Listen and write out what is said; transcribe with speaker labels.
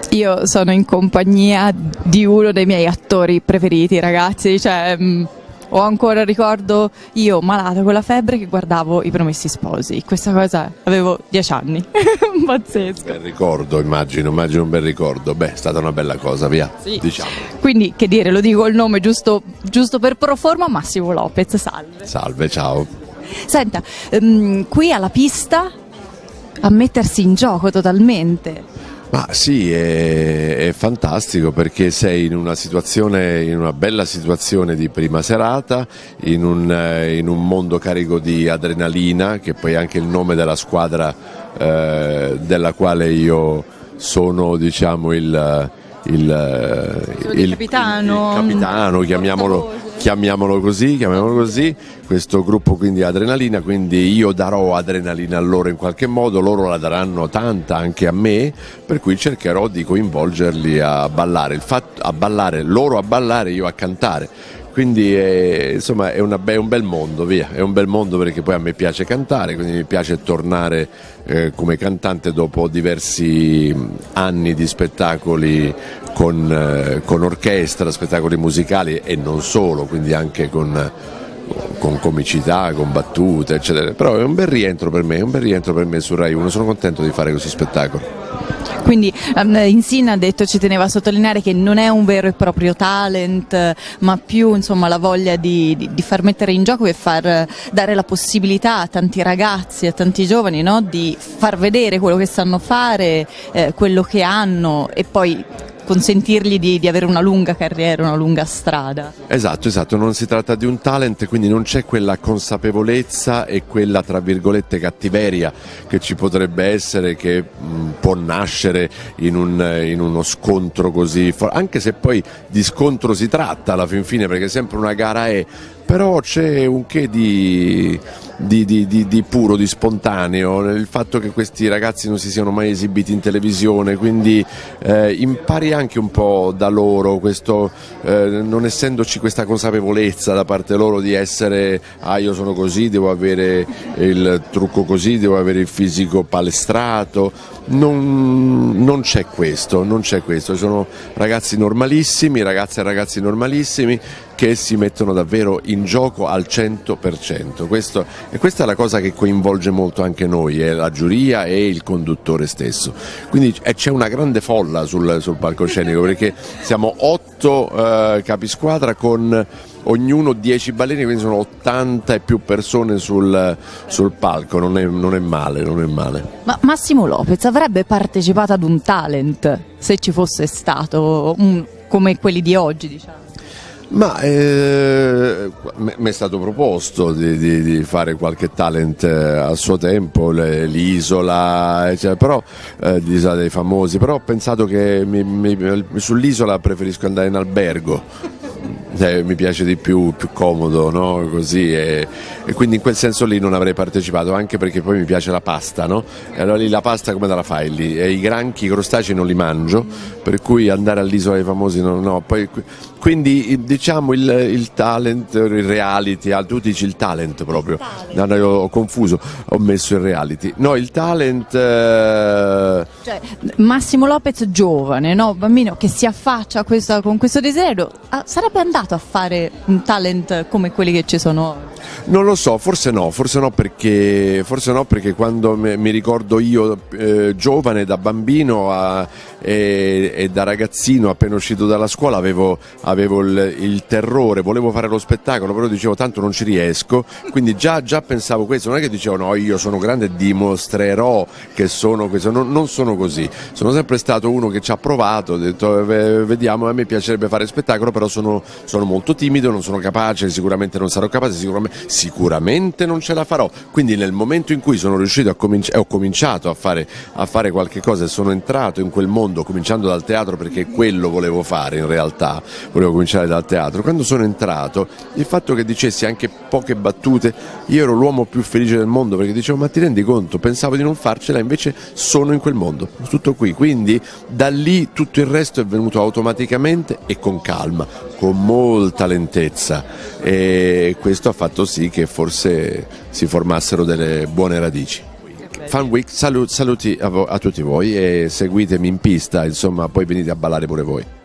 Speaker 1: Io sono in compagnia di uno dei miei attori preferiti, ragazzi, cioè ho ancora ricordo io malata con la febbre che guardavo I Promessi Sposi, questa cosa avevo 10 anni, pazzesco.
Speaker 2: Bel ricordo, immagino un bel ricordo, beh è stata una bella cosa, via,
Speaker 1: sì.
Speaker 2: Diciamo.
Speaker 1: Quindi che dire, lo dico il nome giusto per pro forma, Massimo Lopez, salve.
Speaker 2: Salve, ciao.
Speaker 1: Senta, qui alla pista a mettersi in gioco totalmente.
Speaker 2: Ma sì, è fantastico perché sei in una bella situazione di prima serata, in un mondo carico di adrenalina, che poi è anche il nome della squadra della quale io sono, diciamo, il capitano, chiamiamolo così, questo gruppo quindi adrenalina, quindi io darò adrenalina a loro in qualche modo, loro la daranno tanta anche a me, per cui cercherò di coinvolgerli a ballare, loro a ballare, io a cantare. Quindi insomma è un bel mondo, via, è un bel mondo perché poi a me piace cantare, quindi mi piace tornare come cantante dopo diversi anni di spettacoli con orchestra, spettacoli musicali e non solo, quindi anche con comicità, con battute, eccetera. Però è un bel rientro per me su Rai 1, sono contento di fare questo spettacolo.
Speaker 1: Quindi Insin ha detto, ci teneva a sottolineare che non è un vero e proprio talent, ma più insomma la voglia di far mettere in gioco e far dare la possibilità a tanti ragazzi, a tanti giovani, no? Di far vedere quello che sanno fare, quello che hanno e poi consentirgli di avere una lunga carriera, una lunga strada.
Speaker 2: Esatto, non si tratta di un talent, quindi non c'è quella consapevolezza e quella tra virgolette cattiveria che ci potrebbe essere, che può nascere in uno scontro così, anche se poi di scontro si tratta alla fin fine, perché sempre una gara è, però c'è un che di puro, di spontaneo, il fatto che questi ragazzi non si siano mai esibiti in televisione, quindi impari anche un po' da loro, questo, non essendoci questa consapevolezza da parte loro di essere io sono così, devo avere il trucco così, devo avere il fisico palestrato, non c'è questo, sono ragazzi normalissimi, ragazze e ragazzi normalissimi che si mettono davvero in gioco al 100%. Questa è la cosa che coinvolge molto anche noi, la giuria e il conduttore stesso. Quindi c'è una grande folla sul palcoscenico, perché siamo 8 capisquadra con ognuno 10 ballerini, quindi sono 80 e più persone sul palco, non è male.
Speaker 1: Ma Massimo Lopez avrebbe partecipato ad un talent se ci fosse stato come quelli di oggi, diciamo?
Speaker 2: Ma mi è stato proposto di fare qualche talent a suo tempo, l'Isola, però l'Isola dei Famosi, però ho pensato che sull'Isola preferisco andare in albergo. Mi piace di più comodo, no? Così, e quindi in quel senso lì non avrei partecipato, anche perché poi mi piace la pasta, no? E allora lì la pasta come te la fai lì? E i granchi, i crostacei non li mangio, per cui andare all'Isola dei Famosi no. Poi, quindi diciamo il talent, il reality, tu dici il talent proprio, no, io ho confuso, ho messo il reality, no, il talent
Speaker 1: cioè, Massimo Lopez giovane, no? Bambino che si affaccia con questo desiderio, sarebbe andato a fare un talent come quelli che ci sono oggi?
Speaker 2: Non lo so, forse no perché quando mi ricordo io giovane, da bambino e da ragazzino appena uscito dalla scuola avevo il terrore, volevo fare lo spettacolo, però dicevo tanto non ci riesco, quindi già pensavo questo, non è che dicevo no, io sono grande e dimostrerò che sono questo, non sono così, sono sempre stato uno che ci ha provato, ho detto vediamo, a me piacerebbe fare spettacolo, però sono molto timido, non sono capace, sicuramente non sarò capace, sicuramente non ce la farò, quindi nel momento in cui sono riuscito ho cominciato a fare qualche cosa e sono entrato in quel mondo, cominciando dal teatro, perché quello volevo fare in realtà, volevo cominciare dal teatro. Quando sono entrato, il fatto che dicessi anche poche battute, io ero l'uomo più felice del mondo, perché dicevo ma ti rendi conto, pensavo di non farcela, invece sono in quel mondo, tutto qui, quindi da lì tutto il resto è venuto automaticamente e con calma, con molta lentezza, e questo ha fatto sì che forse si formassero delle buone radici. Fan Week, saluti a tutti voi e seguitemi in pista, insomma, poi venite a ballare pure voi.